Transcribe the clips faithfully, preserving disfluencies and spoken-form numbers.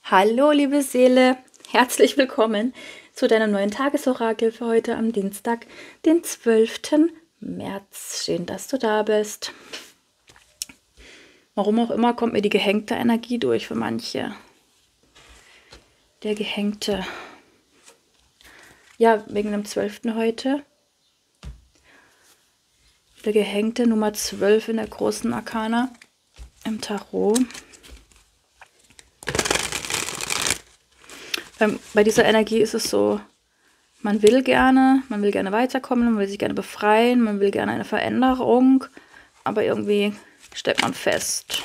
Hallo, liebe Seele, herzlich willkommen zu deinem neuen Tagesorakel für heute am Dienstag, den zwölften März. Schön, dass du da bist. Warum auch immer kommt mir die gehängte Energie durch für manche. Der Gehängte. Ja, wegen dem zwölften heute. Der Gehängte, Nummer zwölf in der großen Arkana im Tarot. Bei dieser Energie ist es so, man will gerne, man will gerne weiterkommen, man will sich gerne befreien, man will gerne eine Veränderung, aber irgendwie steckt man fest.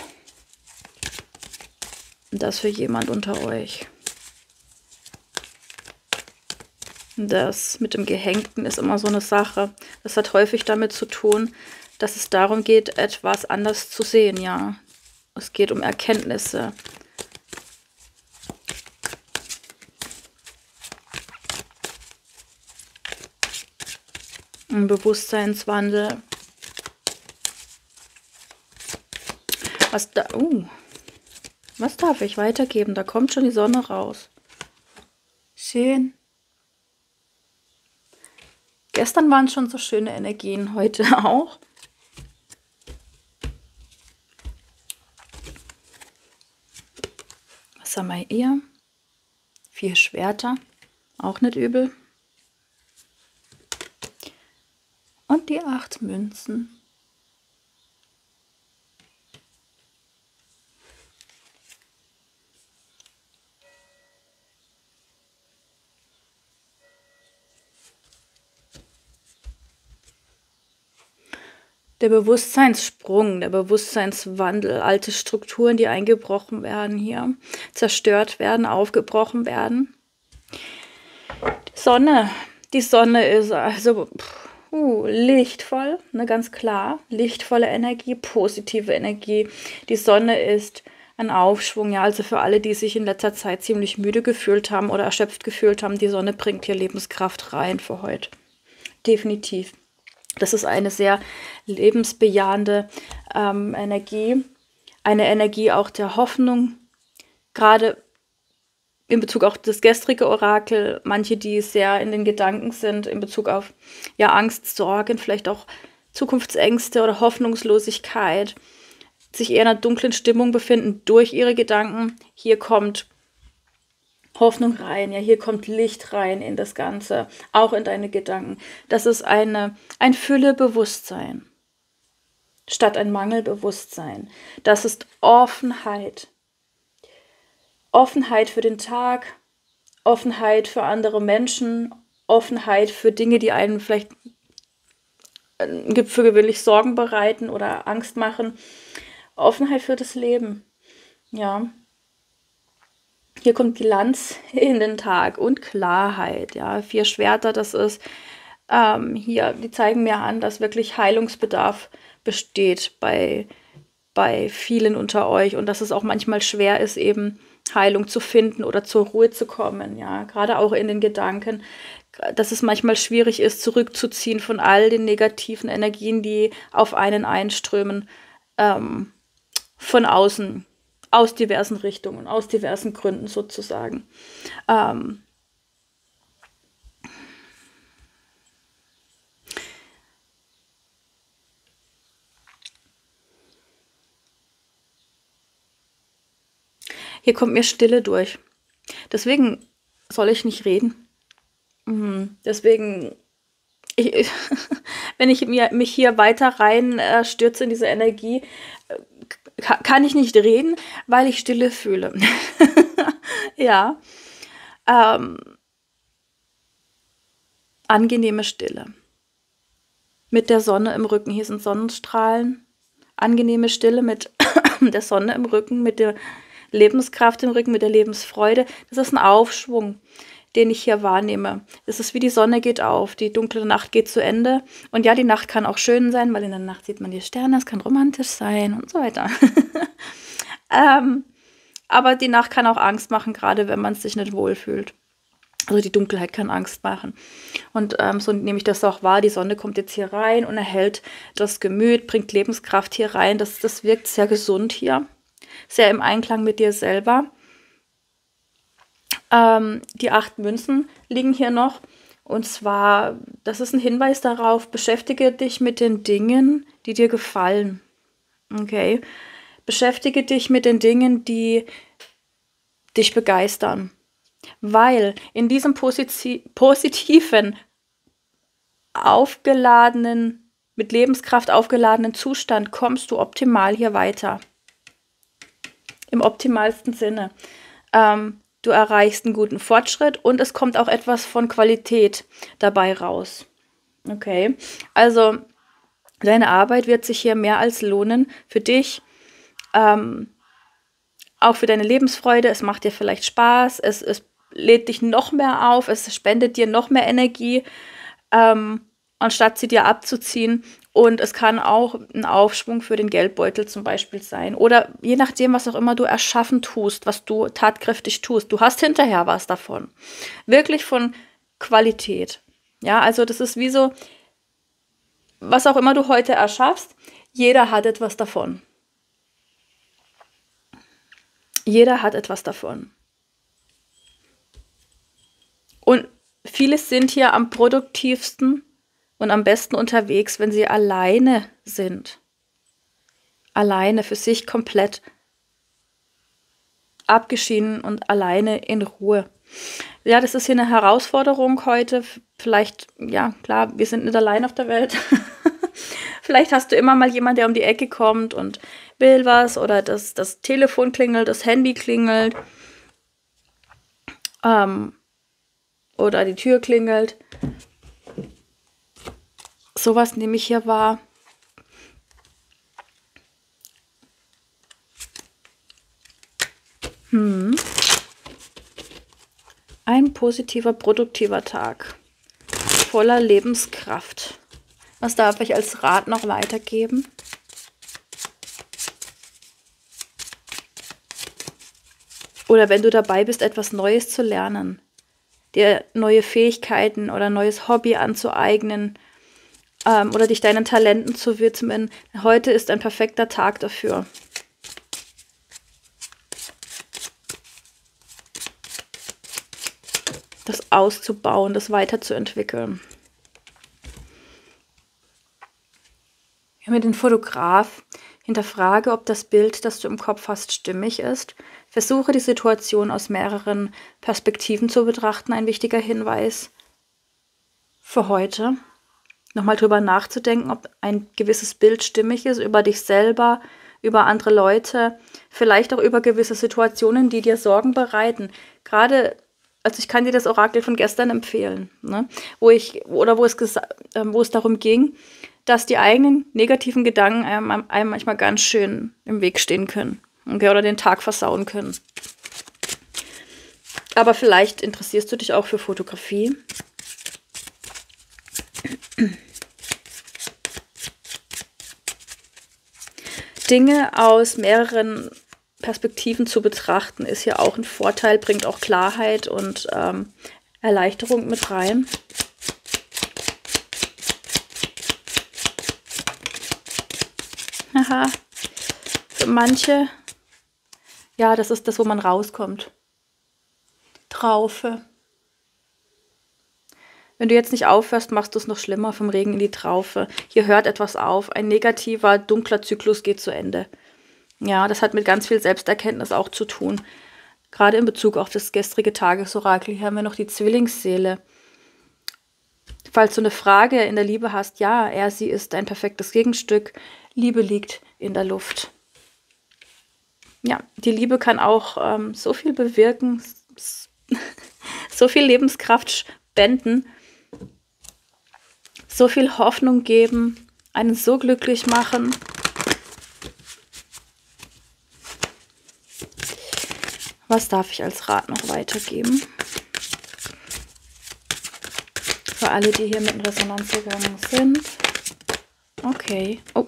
Und das für jemand unter euch. Das mit dem Gehängten ist immer so eine Sache. Das hat häufig damit zu tun, dass es darum geht, etwas anders zu sehen, ja. Es geht um Erkenntnisse. Ein Bewusstseinswandel. Was da, uh, was darf ich weitergeben? Da kommt schon die Sonne raus. Schön. Gestern waren schon so schöne Energien, heute auch. Was haben wir hier? Vier Schwerter, auch nicht übel. Und die acht Münzen. Der Bewusstseinssprung, der Bewusstseinswandel, alte Strukturen, die eingebrochen werden hier, zerstört werden, aufgebrochen werden. Die Sonne, die Sonne ist also uh, lichtvoll, ne, ganz klar, lichtvolle Energie, positive Energie. Die Sonne ist ein Aufschwung, ja, also für alle, die sich in letzter Zeit ziemlich müde gefühlt haben oder erschöpft gefühlt haben, die Sonne bringt hier Lebenskraft rein für heute. Definitiv. Das ist eine sehr lebensbejahende ähm, Energie, eine Energie auch der Hoffnung, gerade in Bezug auf das gestrige Orakel, manche, die sehr in den Gedanken sind, in Bezug auf ja, Angst, Sorgen, vielleicht auch Zukunftsängste oder Hoffnungslosigkeit, sich eher in einer dunklen Stimmung befinden durch ihre Gedanken. Hier kommt Hoffnung rein, ja, hier kommt Licht rein in das Ganze, auch in deine Gedanken. Das ist eine, ein Füllebewusstsein statt ein Mangelbewusstsein. Das ist Offenheit. Offenheit für den Tag, Offenheit für andere Menschen, Offenheit für Dinge, die einen vielleicht für gewöhnlich Sorgen bereiten oder Angst machen. Offenheit für das Leben, ja. Hier kommt Glanz in den Tag und Klarheit, ja. Vier Schwerter, das ist ähm, hier, die zeigen mir an, dass wirklich Heilungsbedarf besteht bei, bei vielen unter euch und dass es auch manchmal schwer ist, eben Heilung zu finden oder zur Ruhe zu kommen, ja. Gerade auch in den Gedanken, dass es manchmal schwierig ist, zurückzuziehen von all den negativen Energien, die auf einen einströmen, ähm, von außen. Aus diversen Richtungen, aus diversen Gründen sozusagen. Ähm Hier kommt mir Stille durch. Deswegen soll ich nicht reden. Mhm. Deswegen, ich, wenn ich mir, mich hier weiter rein äh, stürze in diese Energie, äh, kann ich nicht reden, weil ich Stille fühle. Ja. Ähm, angenehme Stille. Mit der Sonne im Rücken. Hier sind Sonnenstrahlen. Angenehme Stille mit der Sonne im Rücken, mit der Lebenskraft im Rücken, mit der Lebensfreude. Das ist ein Aufschwung, den ich hier wahrnehme. Es ist wie die Sonne geht auf, die dunkle Nacht geht zu Ende. Und ja, die Nacht kann auch schön sein, weil in der Nacht sieht man die Sterne, es kann romantisch sein und so weiter. ähm, aber die Nacht kann auch Angst machen, gerade wenn man sich nicht wohlfühlt. Also die Dunkelheit kann Angst machen. Und ähm, so nehme ich das auch wahr. Die Sonne kommt jetzt hier rein und erhält das Gemüt, bringt Lebenskraft hier rein. Das, das wirkt sehr gesund hier, sehr im Einklang mit dir selber. Ähm, die acht Münzen liegen hier noch. Und zwar, das ist ein Hinweis darauf, beschäftige dich mit den Dingen, die dir gefallen. Okay? Beschäftige dich mit den Dingen, die dich begeistern. Weil in diesem posit positiven, aufgeladenen, mit Lebenskraft aufgeladenen Zustand kommst du optimal hier weiter. Im optimalsten Sinne. Ähm, du erreichst einen guten Fortschritt und es kommt auch etwas von Qualität dabei raus. Okay, also deine Arbeit wird sich hier mehr als lohnen für dich, ähm, auch für deine Lebensfreude. Es macht dir vielleicht Spaß, es, es lädt dich noch mehr auf, es spendet dir noch mehr Energie, ähm, anstatt sie dir abzuziehen. Und es kann auch ein Aufschwung für den Geldbeutel zum Beispiel sein. Oder je nachdem, was auch immer du erschaffen tust, was du tatkräftig tust. Du hast hinterher was davon. Wirklich von Qualität. Ja, also das ist wie so, was auch immer du heute erschaffst, jeder hat etwas davon. Jeder hat etwas davon. Und viele sind hier am produktivsten und am besten unterwegs, wenn sie alleine sind. Alleine, für sich komplett abgeschieden und alleine in Ruhe. Ja, das ist hier eine Herausforderung heute. Vielleicht, ja, klar, wir sind nicht allein auf der Welt. Vielleicht hast du immer mal jemanden, der um die Ecke kommt und will was oder das, das Telefon klingelt, das Handy klingelt ähm, oder die Tür klingelt. Sowas nehme ich hier wahr. Hm. Ein positiver, produktiver Tag. Voller Lebenskraft. Was darf ich als Rat noch weitergeben? Oder wenn du dabei bist, etwas Neues zu lernen, dir neue Fähigkeiten oder neues Hobby anzueignen ähm, oder dich deinen Talenten zu widmen, heute ist ein perfekter Tag dafür. Das auszubauen, das weiterzuentwickeln. Mit dem Fotograf hinterfrage, ob das Bild, das du im Kopf hast, stimmig ist. Versuche die Situation aus mehreren Perspektiven zu betrachten, ein wichtiger Hinweis für heute. Nochmal drüber nachzudenken, ob ein gewisses Bild stimmig ist, über dich selber, über andere Leute, vielleicht auch über gewisse Situationen, die dir Sorgen bereiten. Gerade, also ich kann dir das Orakel von gestern empfehlen, ne? wo ich, oder wo es, wo es darum ging, dass die eigenen negativen Gedanken einem, einem manchmal ganz schön im Weg stehen können, okay, oder den Tag versauen können. Aber vielleicht interessierst du dich auch für Fotografie. Dinge aus mehreren Perspektiven zu betrachten, ist hier auch ein Vorteil, bringt auch Klarheit und ähm, Erleichterung mit rein. Aha. Für manche, ja, das ist das, wo man rauskommt. Traufe. Wenn du jetzt nicht aufhörst, machst du es noch schlimmer, vom Regen in die Traufe. Hier hört etwas auf. Ein negativer, dunkler Zyklus geht zu Ende. Ja, das hat mit ganz viel Selbsterkenntnis auch zu tun. Gerade in Bezug auf das gestrige Tagesorakel. Hier haben wir noch die Zwillingsseele. Falls du eine Frage in der Liebe hast, ja, er, sie ist ein perfektes Gegenstück. Liebe liegt in der Luft. Ja, die Liebe kann auch ähm, so viel bewirken, so viel Lebenskraft spenden, so viel Hoffnung geben, einen so glücklich machen. Was darf ich als Rat noch weitergeben? Für alle, die hier mit in Resonanz gegangen sind. Okay. Oh.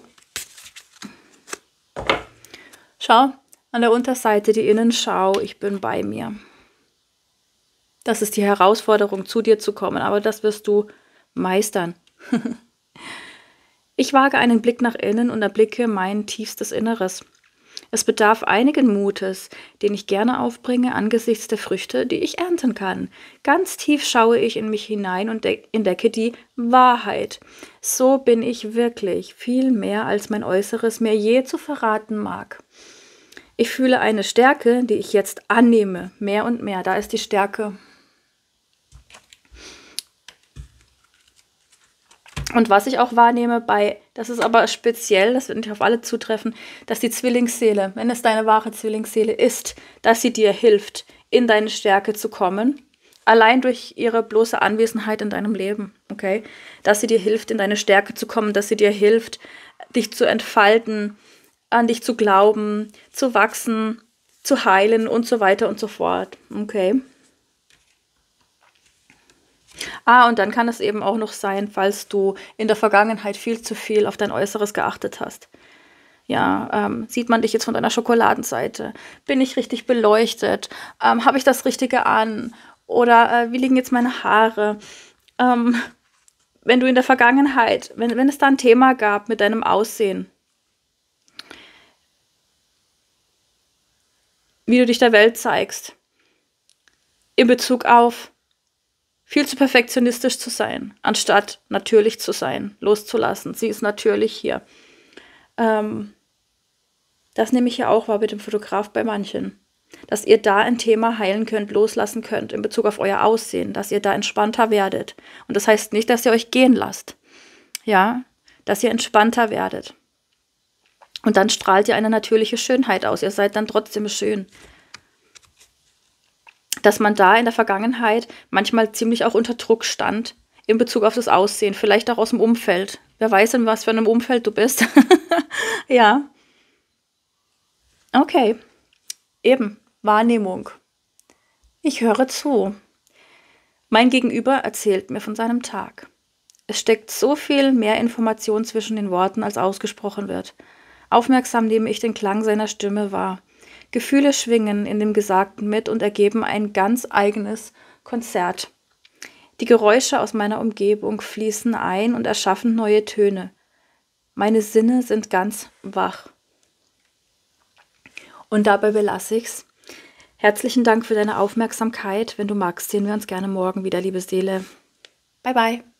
Schau, an der Unterseite die Innenschau, ich bin bei mir. Das ist die Herausforderung, zu dir zu kommen, aber das wirst du meistern. Ich wage einen Blick nach innen und erblicke mein tiefstes Inneres. Es bedarf einigen Mutes, den ich gerne aufbringe angesichts der Früchte, die ich ernten kann. Ganz tief schaue ich in mich hinein und entdecke die Wahrheit. So bin ich wirklich, viel mehr als mein Äußeres mir je zu verraten mag. Ich fühle eine Stärke, die ich jetzt annehme, mehr und mehr. Da ist die Stärke. Und was ich auch wahrnehme bei, das ist aber speziell, das wird nicht auf alle zutreffen, dass die Zwillingsseele, wenn es deine wahre Zwillingsseele ist, dass sie dir hilft, in deine Stärke zu kommen, allein durch ihre bloße Anwesenheit in deinem Leben, okay? Dass sie dir hilft, in deine Stärke zu kommen, dass sie dir hilft, dich zu entfalten, an dich zu glauben, zu wachsen, zu heilen und so weiter und so fort, okay? Ah, und dann kann es eben auch noch sein, falls du in der Vergangenheit viel zu viel auf dein Äußeres geachtet hast. Ja, ähm, sieht man dich jetzt von deiner Schokoladenseite? Bin ich richtig beleuchtet? Ähm, habe ich das Richtige an? Oder äh, wie liegen jetzt meine Haare? Ähm, wenn du in der Vergangenheit, wenn, wenn es da ein Thema gab mit deinem Aussehen, wie du dich der Welt zeigst, in Bezug auf viel zu perfektionistisch zu sein, anstatt natürlich zu sein, loszulassen. Sie ist natürlich hier. Ähm, das nehme ich ja auch wahr mit dem Fotograf bei manchen. Dass ihr da ein Thema heilen könnt, loslassen könnt in Bezug auf euer Aussehen, dass ihr da entspannter werdet. Und das heißt nicht, dass ihr euch gehen lasst. Ja, dass ihr entspannter werdet. Und dann strahlt ihr eine natürliche Schönheit aus. Ihr seid dann trotzdem schön. Dass man da in der Vergangenheit manchmal ziemlich auch unter Druck stand in Bezug auf das Aussehen, vielleicht auch aus dem Umfeld. Wer weiß, in was für einem Umfeld du bist. Ja. Okay. Eben. Wahrnehmung. Ich höre zu. Mein Gegenüber erzählt mir von seinem Tag. Es steckt so viel mehr Information zwischen den Worten, als ausgesprochen wird. Aufmerksam nehme ich den Klang seiner Stimme wahr. Gefühle schwingen in dem Gesagten mit und ergeben ein ganz eigenes Konzert. Die Geräusche aus meiner Umgebung fließen ein und erschaffen neue Töne. Meine Sinne sind ganz wach. Und dabei belasse ich's. Herzlichen Dank für deine Aufmerksamkeit. Wenn du magst, sehen wir uns gerne morgen wieder, liebe Seele. Bye, bye.